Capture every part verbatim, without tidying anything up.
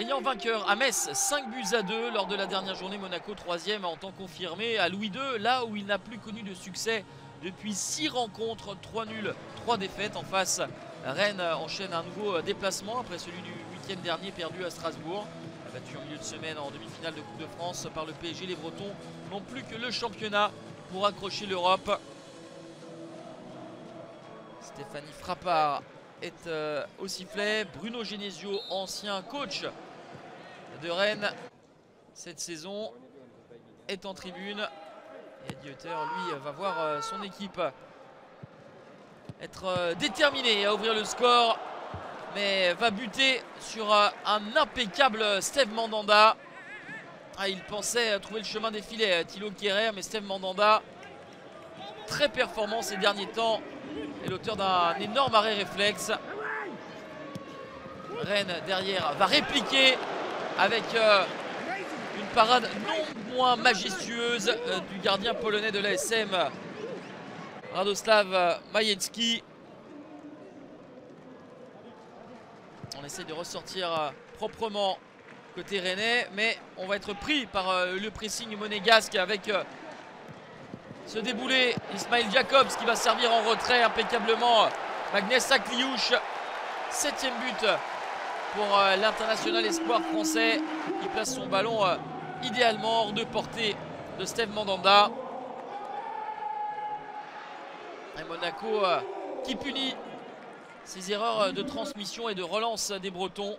Brillant vainqueur à Metz, cinq buts à deux lors de la dernière journée. Monaco troisième en temps confirmé à Louis deux, là où il n'a plus connu de succès depuis six rencontres, trois nuls, trois défaites. En face, Rennes enchaîne un nouveau déplacement après celui du week-end dernier perdu à Strasbourg. Battu en milieu de semaine en demi-finale de Coupe de France par le P S G, les Bretons n'ont plus que le championnat pour accrocher l'Europe. Stéphanie Frappard est euh, au sifflet. Bruno Genesio, ancien coach de Rennes cette saison, est en tribune. Et Eddie Hutter, lui, va voir euh, son équipe être euh, déterminé à ouvrir le score, mais va buter sur euh, un impeccable Steve Mandanda. Ah, il pensait trouver le chemin des filets, Thilo Kehrer, mais Steve Mandanda, très performant ces derniers temps, est l'auteur d'un énorme arrêt réflexe. Rennes derrière va répliquer avec euh, une parade non moins majestueuse euh, du gardien polonais de l'A S M, Radoslav Majewski. On essaie de ressortir euh, proprement côté rennais, mais on va être pris par euh, le pressing monégasque avec euh, ce déboulé Ismail Jacobs qui va servir en retrait impeccablement Magnès Akliouche. Septième but pour euh, l'international espoir français qui place son ballon euh, idéalement hors de portée de Steve Mandanda. Et Monaco euh, qui punit ses erreurs de transmission et de relance des Bretons.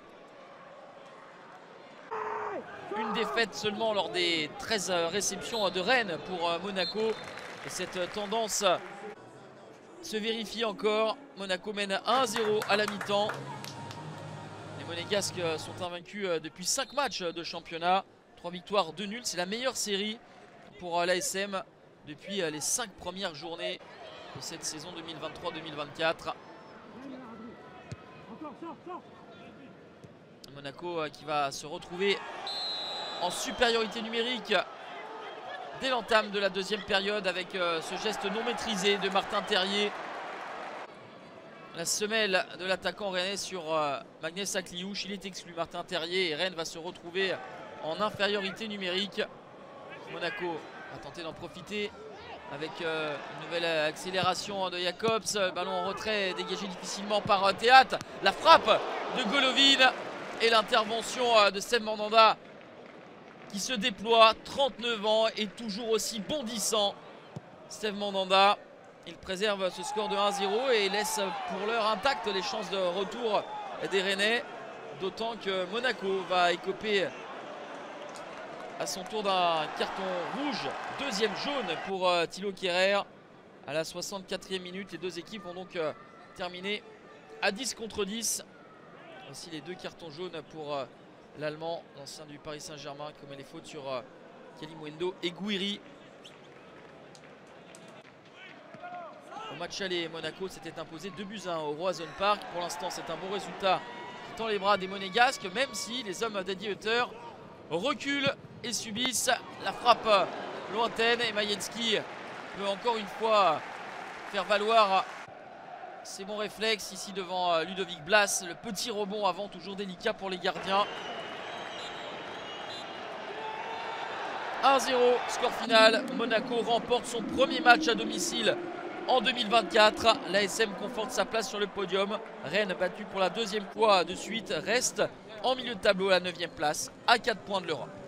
Une défaite seulement lors des treize réceptions de Rennes pour euh, Monaco. Et cette tendance se vérifie encore. Monaco mène un à zéro à la mi-temps. Les Monégasques sont invaincus depuis cinq matchs de championnat. trois victoires, deux nuls. C'est la meilleure série pour l'A S M depuis les cinq premières journées de cette saison deux mille vingt-trois deux mille vingt-quatre. Monaco qui va se retrouver en supériorité numérique dès l'entame de la deuxième période avec ce geste non maîtrisé de Martin Terrier. La semelle de l'attaquant rennais sur Magnès Akliouche, il est exclu, Martin Terrier, et Rennes va se retrouver en infériorité numérique. Monaco va tenter d'en profiter avec euh, une nouvelle accélération de Jacobs. Ballon en retrait dégagé difficilement par euh, Théâtre. La frappe de Golovin et l'intervention euh, de Steve Mandanda qui se déploie. trente-neuf ans et toujours aussi bondissant. Steve Mandanda, il préserve ce score de un à zéro et laisse pour l'heure intactes les chances de retour des Rennais. D'autant que Monaco va écoper à son tour d'un carton rouge, deuxième jaune pour euh, Thilo Kehrer à la soixante-quatrième minute. Les deux équipes ont donc euh, terminé à dix contre dix. Aussi les deux cartons jaunes pour euh, l'Allemand, l'ancien du Paris Saint-Germain, qui commet les fautes sur euh, Kalimwendo et Gouiri. Au match aller, Monaco s'était imposé deux buts à un au Roazhon Park. Pour l'instant, c'est un bon résultat qui tend les bras des Monégasques, même si les hommes d'Eddie Hutter reculent et subissent la frappe lointaine. Et Majewski peut encore une fois faire valoir ses bons réflexes ici devant Ludovic Blas. Le petit rebond avant, toujours délicat pour les gardiens. un à zéro, score final. Monaco remporte son premier match à domicile en deux mille vingt-quatre. L'A S M conforte sa place sur le podium. Rennes, battu pour la deuxième fois de suite, reste en milieu de tableau à la neuvième place à quatre points de l'Europe.